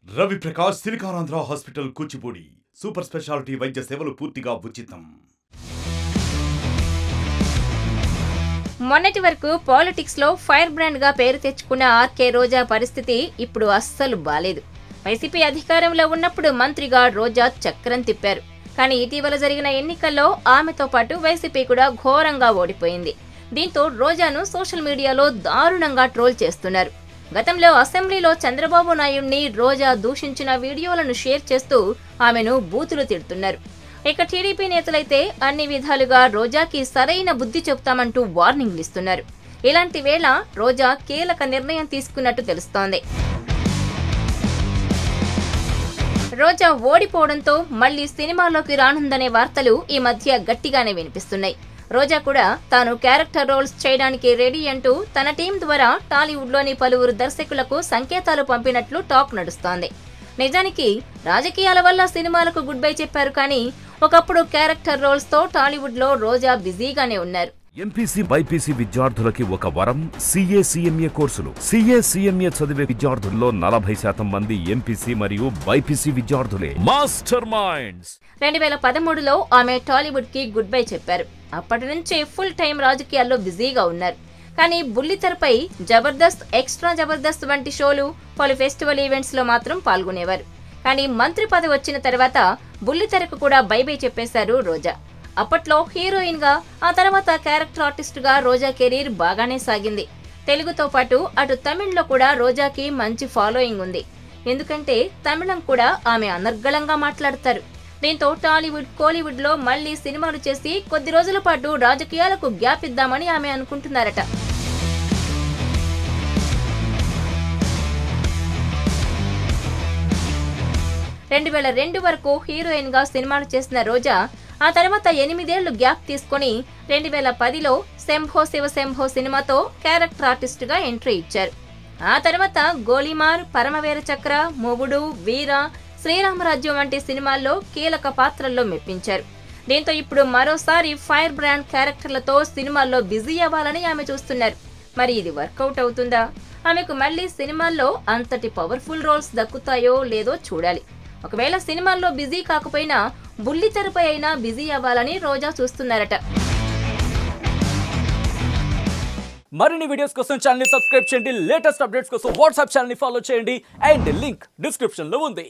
Ravi Prakash SiliconAndhra hospital Kuchipudi super speciality వైద్య సేవలు పూర్తిగా ఉచితం. మొన్నటి వరకు పాలిటిక్స్ లో ఫైర్ బ్రాండ్ గా పేరు తెచ్చుకున్న ఆర్కే రోజా పరిస్థితి ఇప్పుడు అస్సలు బాలేదు. వైసీపీ అధికారంలో ఉన్నప్పుడు మంత్రిగా రోజా చక్రం తిప్పారు. కానీ ఇటీవల జరిగిన ఎన్నికల్లో ఆమెతో పాటు వైసీపీ కూడా ఘోరంగా ఓడిపోయింది. దీంతో రోజాను సోషల్ మీడియాలో దారుణంగా ట్రోల్ చేస్తున్నారు. గతంలో అసెంబ్లీలో చంద్రబాబు నాయుడిని రోజా దూషించిన వీడియోలను షేర్ చేస్తూ ఆమెను బూతులు తిడుతున్నారు. ఇక టీడీపీ నేతలైతే అన్ని విధాలుగా రోజాకి సరైన బుద్ధి చెప్తామంటూ వార్నింగ్లు ఇస్తున్నారు. ఇలాంటి వేళ రోజా కీలక నిర్ణయం తీసుకున్నట్టు తెలుస్తోంది. రోజా ఓడిపోవడంతో మళ్లీ సినిమాలోకి రానుందనే వార్తలు ఈ మధ్య గట్టిగానే వినిపిస్తున్నాయి. రోజా కూడా తాను క్యారెక్టర్ రోల్స్ చేయడానికి రెడీ అంటూ తన టీం ద్వారా టాలీవుడ్ లోని పలువురు దర్శకులకు సంకేతాలు పంపినట్లు టాక్ నడుస్తోంది. నిజానికి రాజకీయాల వల్ల సినిమాలకు గుడ్ బై చెప్పారు, కానీ ఒకప్పుడు క్యారెక్టర్ రోల్స్ తో టాలీవుడ్ లో రోజా బిజీగానే ఉన్నారు. ఎంపీసీ బైపీసీ విద్యార్థులకి ఒక వరం సీఏ సీఎంఏ కోర్సులు. సీఏ సీఎంఏ చదివే విద్యార్థుల్లో 40% మంది ఎంపీసీ మరియు బైపీసీ విద్యార్థులే. Master minds. 2013లో ఆమె టాలీవుడ్ కి గుడ్ బై చెప్పారు. అప్పటి నుంచి ఫుల్ టైం రాజకీయాల్లో బిజీగా ఉన్నారు. కానీ బుల్లితెరపై జబర్దస్త్, ఎక్స్ట్రా జబర్దస్త్ వంటి షోలు, పలు ఫెస్టివల్ ఈవెంట్స్ లో మాత్రం పాల్గొనేవారు. కానీ మంత్రి పదవి వచ్చిన తర్వాత బుల్లితెరకు కూడా బై బై చెప్పేశారు రోజా. అప్పట్లో హీరోయిన్ గా, ఆ తర్వాత క్యారెక్టర్ ఆర్టిస్ట్ గా రోజా కెరీర్ బాగానే సాగింది. తెలుగుతో పాటు అటు తమిళ్లో కూడా రోజాకి మంచి ఫాలోయింగ్ ఉంది. ఎందుకంటే తమిళం కూడా ఆమె అనర్గళంగా మాట్లాడతారు. దీంతో టాలీవుడ్, కోలీవుడ్ లో మళ్లీ సినిమాలు చేసి కొద్ది రోజుల పాటు రాజకీయాలకు గ్యాప్ ఇద్దామని ఆమె అనుకుంటున్నారట. రెండు 2002 వరకు హీరోయిన్ గా సినిమాలు చేసిన రోజా ఆ తర్వాత 8 ఏళ్లు గ్యాప్ తీసుకుని 2010లో శంభో శివ శంభో సినిమాతో క్యారెక్టర్ ఆర్టిస్ట్ గా ఎంట్రీ ఇచ్చారు. ఆ తర్వాత గోలీమార్, పరమవీర చక్ర, మొగుడు, వీర, శ్రీరామరాజ్యం వంటి సినిమాల్లో కీలక పాత్రల్లో మెప్పించారు. దీంతో ఇప్పుడు మరోసారి ఫైర్ బ్రాండ్ క్యారెక్టర్లతో సినిమాల్లో బిజీ అవ్వాలని ఆమె చూస్తున్నారు. మరి ఇది వర్కౌట్ అవుతుందా? ఆమెకు మళ్లీ సినిమాల్లో అంతటి పవర్ఫుల్ రోల్స్ దక్కుతాయో లేదో చూడాలి. ఒకవేళ సినిమాల్లో బిజీ కాకపోయినా బుల్లితెరపై అయినా బిజీ అవ్వాలని రోజా చూస్తున్నారట. మరిన్ని వీడియోస్ కోసం ఛానల్ ని సబ్స్క్రైబ్ చేయండి. లేటెస్ట్ అప్డేట్స్ కోసం వాట్సాప్ ఛానల్ ని ఫాలో చేయండి. అండ్ లింక్ డిస్క్రిప్షన్ లో ఉంది.